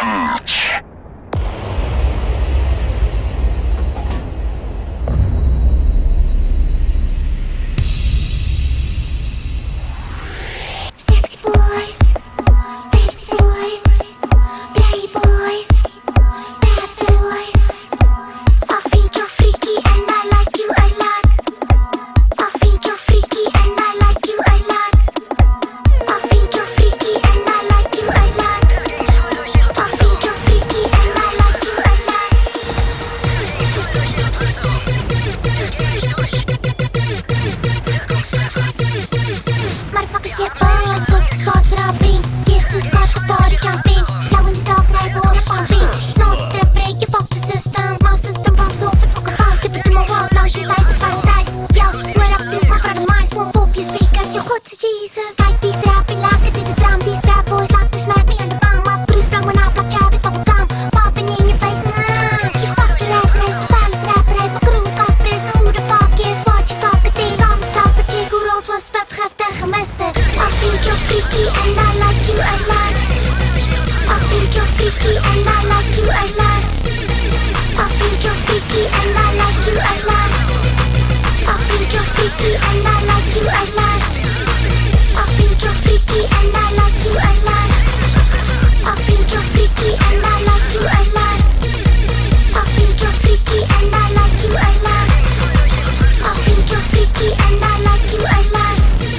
Sexy boys, fancy boys, play boys, bad boys. I think you're freaky and I like you a lot. I think you're freaky and I like you a lot. I think you're freaky and I like you a lot. I think you're freaky and I like you a lot. Motherfuckers get buzzed, cookies cross it up, ring. Jesus got the body jumping. Now in the dark, right water pumping. Snow step, break your fuck the system. My system bumps off, it's fucking fast. Sip it in my walk, now shoot dice and find dice. Yo, swear up to my front of mine. Won't pop your speakers, you're good to Jesus. Like these rapping like it did the drum. These bad boys like to smack me in the bum. My bruise strong when I pop Travis, bubble gum. Popping in your face, nah. You fuck the rap race, silence rapper, heeft mijn cruise, got fris. Who the fuck is what you talking? Kom, trap het chick, hoe roos was vet, geeft en gemest werd. I think you're freaky and I like you a lot. I think you're freaky and I like you a lot. I think you're freaky and I like you a lot. I think you're freaky and I like you a lot. I think you're freaky and I like you a lot. I think you're freaky and I like you a lot. I think you're freaky and I like you a lot. I think you're freaky and I like you a lot.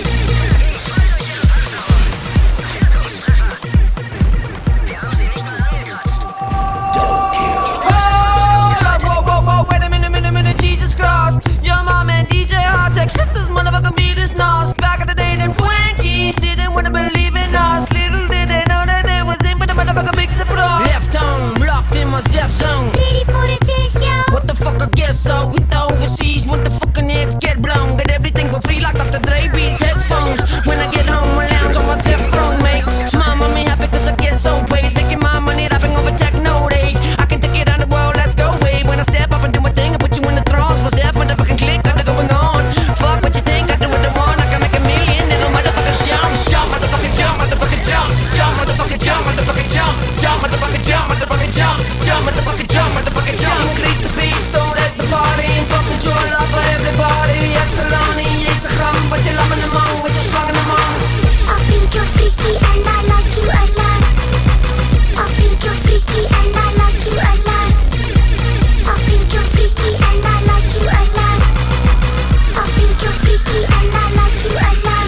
Whoa, wait a minute, Jesus Christ. Your mom and DJ Hardtech, shit, this motherfucker beat is nice. Back in the day, them Twinkies didn't wanna believe in us. Little did they know that they was in for the motherfucker big surprise. Left arm locked in my zap zone. Ready for the test, yo. What the fuck, I guess so. With the overseas, when the fucking heads get blown. Get everything for free like Dr. Dre beats headphones. When I get home, I lounge on my zip phone, mate. Mama me happy cause I get so paid. Taking my money, rapping over techno day. I can take it on the world, let's go away. When I step up and do my thing, I put you in the trance. What's that motherfucking click, got it going on. Fuck what you think, I do what I want. I can make a million, little motherfuckers jump. Jump, motherfucking jump, motherfucking jump. Jump, motherfucking jump, motherfucking jump. Jump, motherfucking jump, motherfucking jump. Jump, motherfucking jump, motherfucking jump. Increase the beat, don't let the party. Pump the joy love for everybody. Excelani, Instagram, but you love in the moon, with your swag in the moon. I think you're freaky and I like you a lot. I think you're freaky and I like you a lot. I think you're freaky and I like you a lot. I think you're freaky and I like you a lot.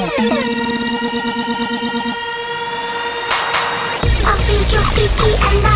I think you're freaky and